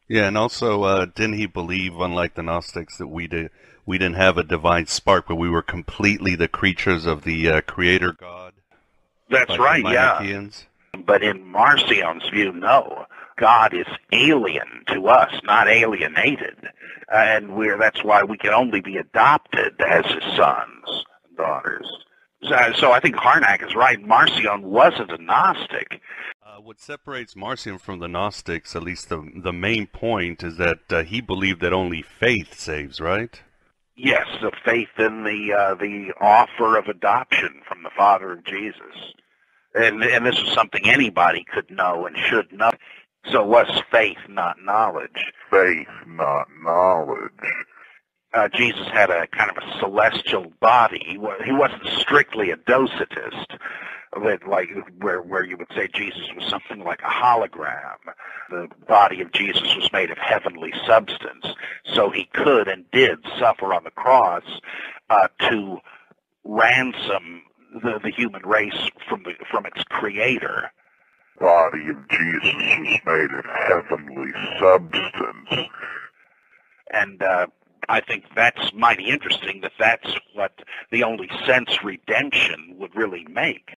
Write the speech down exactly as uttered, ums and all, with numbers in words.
Yeah, and also, uh, didn't he believe, unlike the Gnostics, that we did we didn't have a divine spark, but we were completely the creatures of the uh, Creator God, That's like the right, yeah. Manichaeans? But in Marcion's view, no. God is alien to us, not alienated. Uh, and we're, that's why we can only be adopted as his sons and daughters. So, so I think Harnack is right. Marcion wasn't a Gnostic. Uh, what separates Marcion from the Gnostics, at least the the main point, is that uh, he believed that only faith saves, right? Yes, the faith in the uh, the offer of adoption from the Father of Jesus. And, and this is something anybody could know and should know. So it was faith, not knowledge. Faith, not knowledge. Uh, Jesus had a kind of a celestial body. He, was, he wasn't strictly a docetist, that like where where you would say Jesus was something like a hologram. The body of Jesus was made of heavenly substance, so he could and did suffer on the cross uh, to ransom the, the human race from the from its creator. Body of Jesus was made of heavenly substance. And uh, I think that's mighty interesting that that's what the only sense redemption would really make.